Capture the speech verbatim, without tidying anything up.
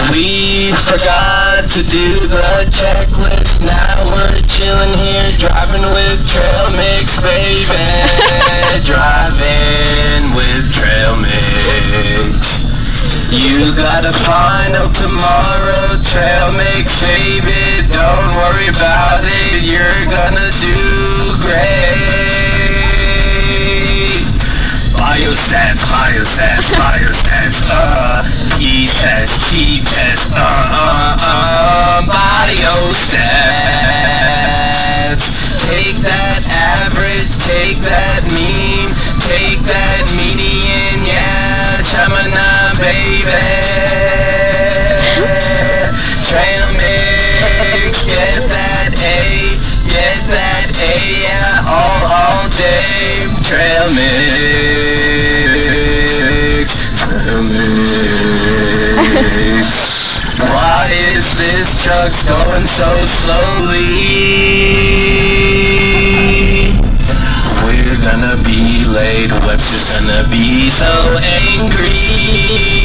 We forgot to do the checklist. Now we're chilling here, driving with trail mix, baby. Driving with trail mix. You got a final tomorrow, trail mix, baby. Don't worry about it, you're gonna do great. Biostats, biostats, biostats, uh, key test, key test, uh, uh, uh, biostats. Take that average, take that mean, take that median, yeah, shamana, baby. Trail mix, get that A, get that A, yeah, all, all day. Trail mix, trail mix. Why is this truck going so slowly? We're gonna be late, Webster's gonna be so angry.